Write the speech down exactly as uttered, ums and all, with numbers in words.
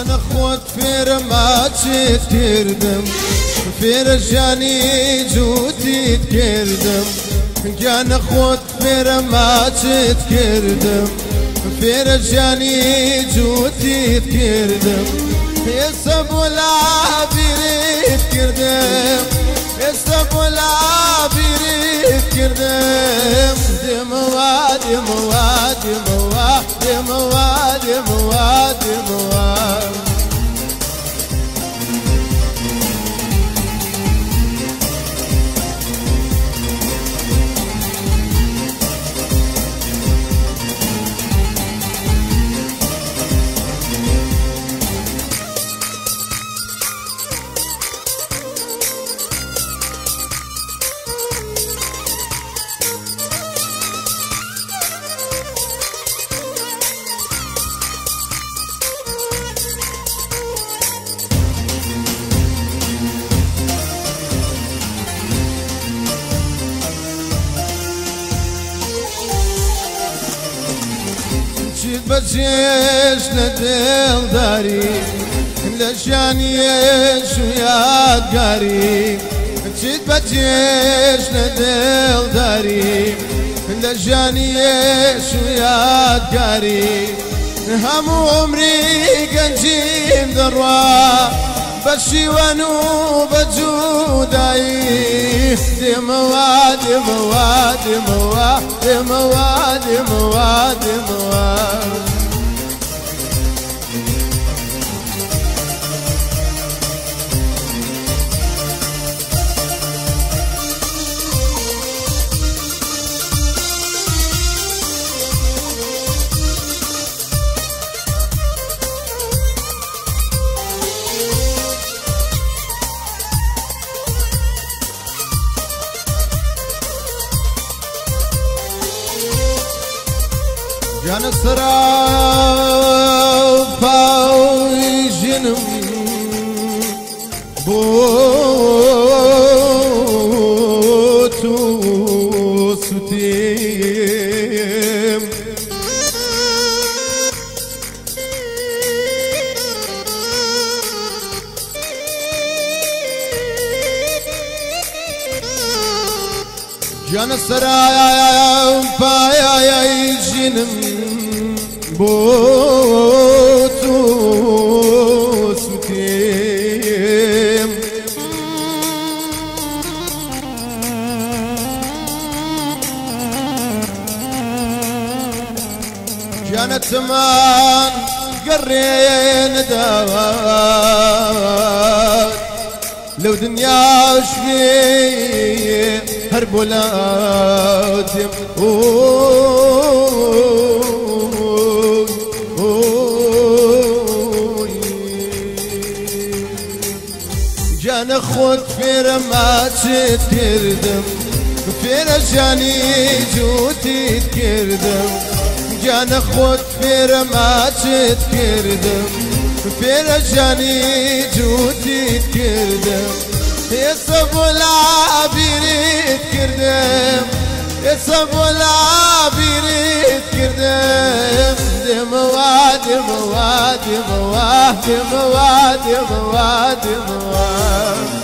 گیان خود فرما چیت کردم فرجانی جوتیت کردم گیان خود فرما چیت کردم فرجانی جوتیت کردم یسبولا بیریت کردم یسبولا بیریت کردم دموا دموا دموا دموا دموا دموا بجيش ندل داري لشانيش ويا قاري جيت بجيش ندل داري لشانيش ويا قاري هم عمري قنجيم دروا بشيوانو بجوداي دموا دموا دموا دموا دموا دموا جان سراو باوي جنم بوتو ستيم جان سراو باوي جنم بوتو ستيم جانت زمان قرين داوات لو دنيا وشفي هرب ولا تم جان خود فرما چیت کردم فرجانی جوتیت کردم جان خود فرما چیت کردم فرجانی جوتیت کردم یسبولا بیریت کردم یسبولا بیریت کردم دموا دموا دموا دموا دموا دموا